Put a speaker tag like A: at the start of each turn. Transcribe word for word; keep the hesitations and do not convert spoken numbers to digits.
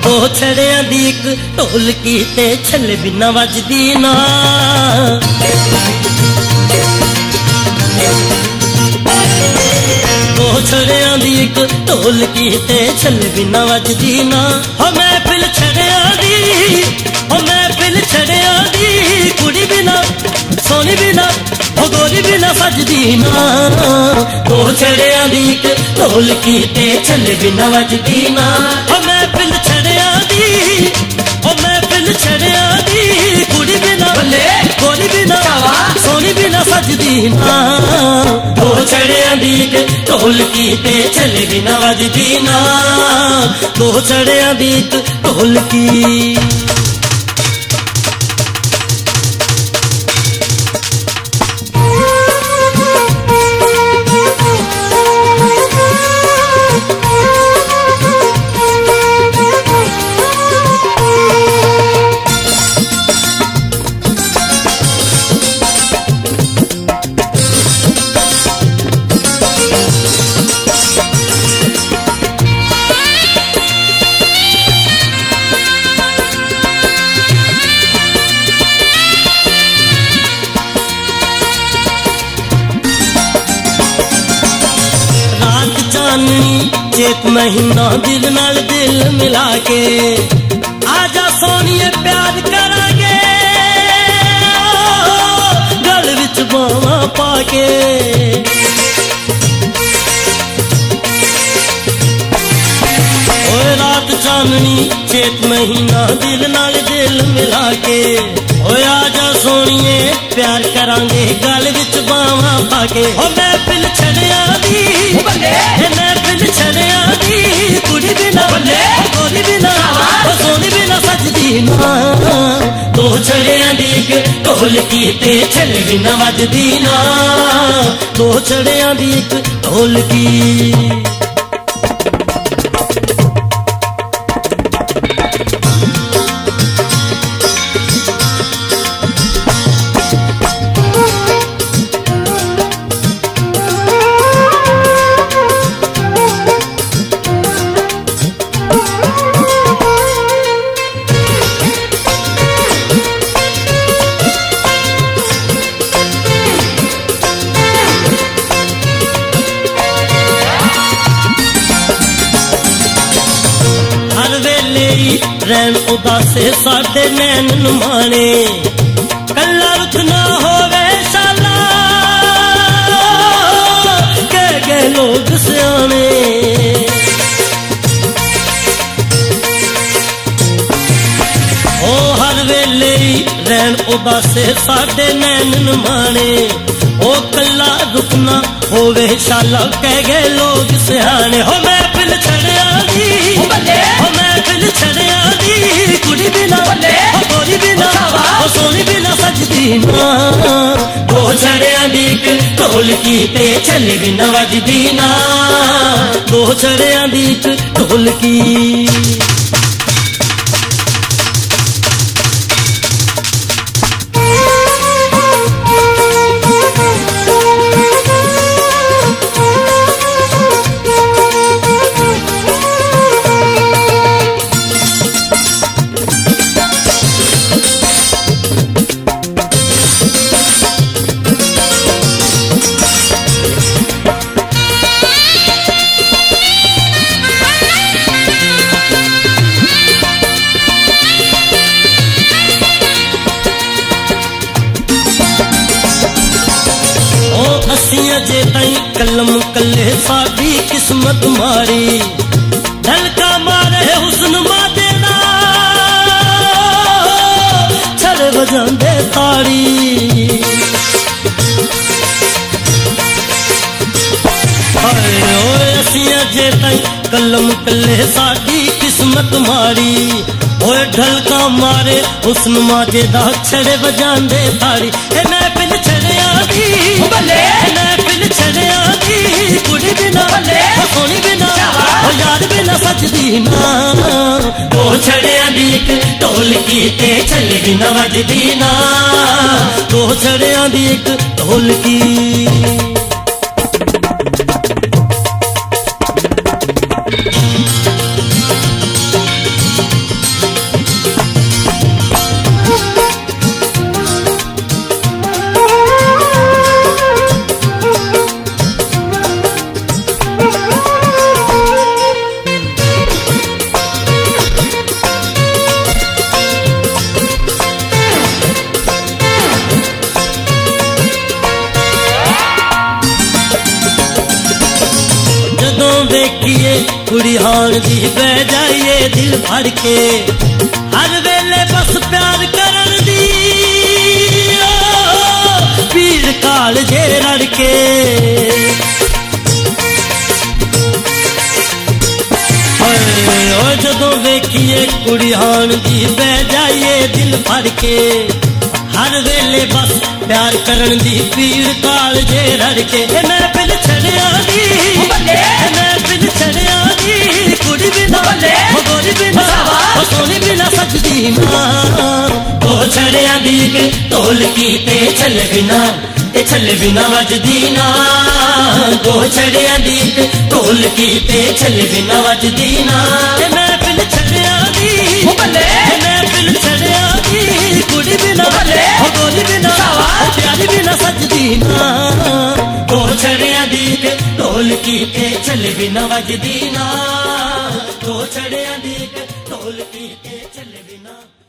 A: दो छड़ियां दी इक ढोलकी ते छल्ले बिना वजदी ना। दो छड़ियां दी इक ढोलकी ते छल्ले बिना वजदी ना। हो महफिल छड़ियां दी, हो महफिल छड़ियां दी, कुड़ी बिना सोनी बिना हो गोरी बिना सजदी ना। दो छड़ियां दी इक ढोलकी ते छल्ले बिना वजदी ना। हो महफिल छड़ियां दी, हो महफिल छड़ियां दी, कुड़ी बिना गोरी बिना सोनी बिना सजदी ना। दो छड़ियां दी इक ढोलकी ते छल्ले बिना वजदी ना। दो छड़ियां दी इक ढोलकी। चेत महीना दिल नाल दिल मिला के आजा सोनिए प्यार करांगे, गल विच बावां पाके। ओए रात चांदनी चेत महीना दिल नाल दिल मिला के। ओए आजा सोनिए प्यार करांगे, गल विच बावां पाके। हो महफिल छड़ियां दी, महफिल छड़ियां दी, कुड़ी बिना गोरी बिना सोनी बिना सजदी ना। दो छड़ियां दी इक ढोलकी ते छल्ले बिना वजदी ना। दो छड़ियां दी इक ढोलकी। रैन उदासे साडे नैन नुमाने, कल्ला रुख ना होवे शाला, कह गए लोग सियाने। ओ हर वेले रैन उदासे साडे नैन नुमाने। ओ कल्ला रुख ना होवे शाला, कह गए लोग सियाने। हो महफिल छड़ियां दी, हो महफिल छड़ियां दी, कुड़ी बिना हो गोरी बिना हो सोनी बिना सजदी ना। दो छड़ियां दी इक ढोलकी ते छल्ले बिना वजदी ना। दो छड़ियां दी इक ढोलकी। जे तई कलम कले साडी किस्मत मारी, ढलका मारे हुस्न मादे दा, छड़े वजांदे ताड़ी। हाय ओए असियां जे तई कलम कले साडी किस्मत मारी। ओए ढलका मारे हुस्न मादे दा, छड़े वजांदे ताड़ी। ए महफिल छड़ियां दी, महफिल छड़ियां दी, कुड़ी बिना सोनी बिना हो यार बिना सजदी ना। दो छड़ियां दी इक ढोलकी ते छल्ले बिना वजदी ना। दो छड़ियां दी इक ढोलकी। वेखिए कुड़ी हाण दी बह जाइए दिल भर के हर वेले बस प्यार करन दी पीड़ काल जे रड़ के जदों वेखिए कुड़ी हाण दी बह जाइए दिल भर के हर वेले बस प्यार करन दी पीड़ काल जे रड़ के मैं पिल छड़िया दी मैं पिल छड़िया दी कुड़ी बिना गोरी बिना सोनी बिना सजदी ना ओ छड़िया दी के ढोल की ते चल बिना ते चल बिना वजदी ना गो छड़िया दी के ढोल की ते चल बिना वजदी ना मैं पिल छड़िया दी मैं पिल छड़िया दी कुड़ी बिना गोरी बिना प्यारी बिना सजदी ना गो छड़िया दी के ढोल की ते चल बिना वजदी ना गो छड़िया दी के ढोल की ते चल बिना